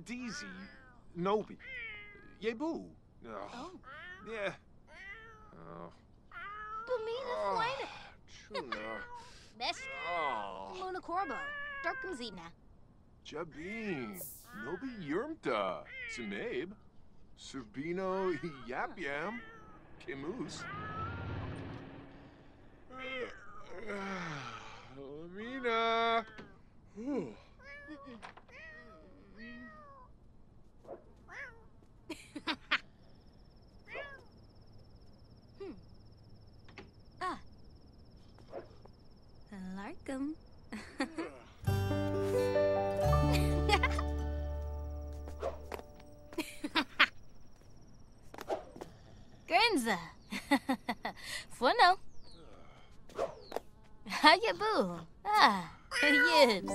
Deezy, Nobi, Yebu. Oh. Yeah. Oh. Bumina Fuena. Chuna. Best. Oh. Mona Corbo. Darkum Zina. Jabin. Nobi Yurmta. Simabe. Surbino Yap Yam. Kimus. Lamina. Larkum. Grinza. Funo. Hayabu. Ah, Yibs.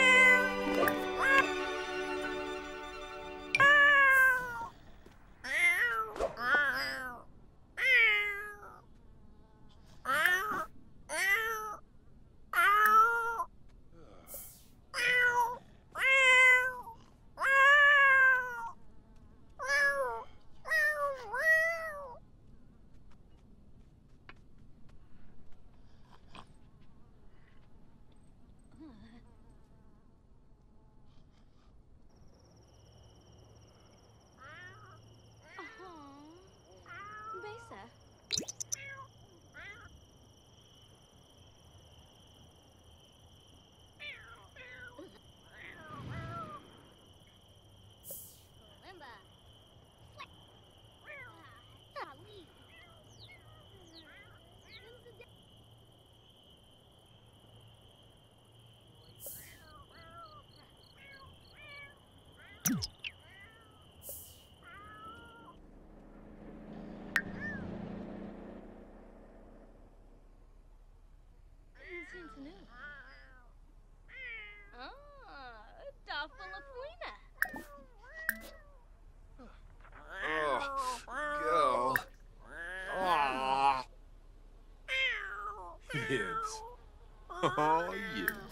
Girl. Ah. Yibs. Oh, Yibs.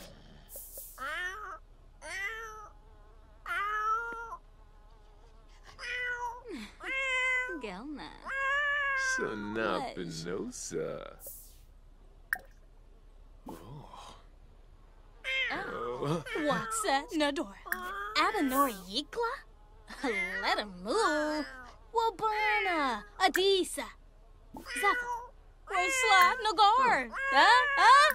Gelna. Sonapinosa. Waxa Nador. Abanori Yikla? Let him move. Wabana. Adisa. Zaffa. Whersla Nagor. Huh?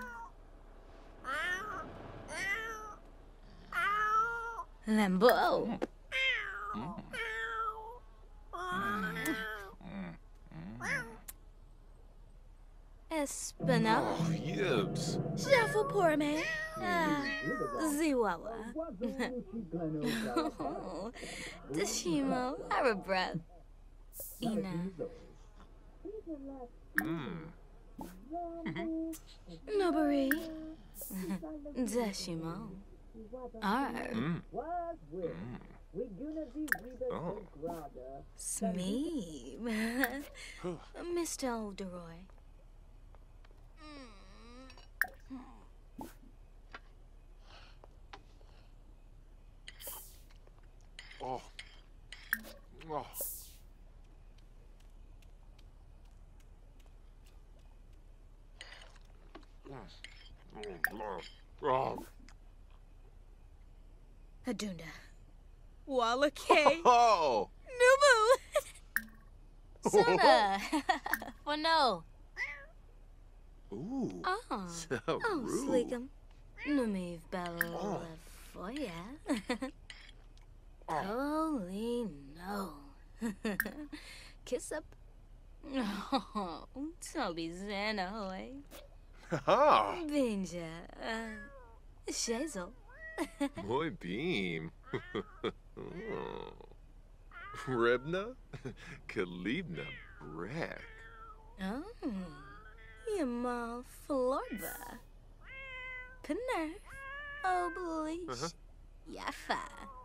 Lambo. Espino. Oh, Yibs. Jaffa Porme. Ziwawa. Dashimo. Arabra. Ina. Nobari. Dashimo. Ar. Oh. Smeeb. Mr. Olderoy. Oh. Oh. Oh. Hadunda. Wallake. Oh. Nubu. Sona. For no. Ooh. Oh. So Oh, rude. Sleekum. Numiv Bella Foya. Holy no. Kiss up. Oh, Toby Zanahoy. Ha. Binja. Shazel. Muy beam. Oh. Rebna? Kalibna Breck. Oh. Yamal Florba. Pinner. Oblige. Yafa.